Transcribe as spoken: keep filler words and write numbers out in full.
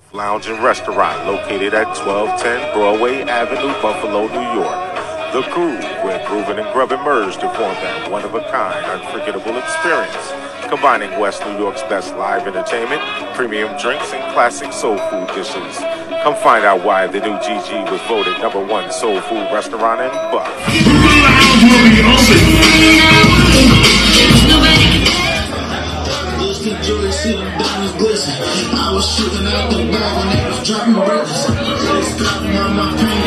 Lounge and Restaurant located at twelve ten Broadway Avenue, Buffalo, New York. The Groove, where grooving and grubbing merge to form that one-of-a-kind, unforgettable experience, combining West New York's best live entertainment, premium drinks, and classic soul food dishes. Come find out why the new G G was voted number one soul food restaurant in Buff. I was shooting out the ball when they was dropping brothers. Stopping on my pain.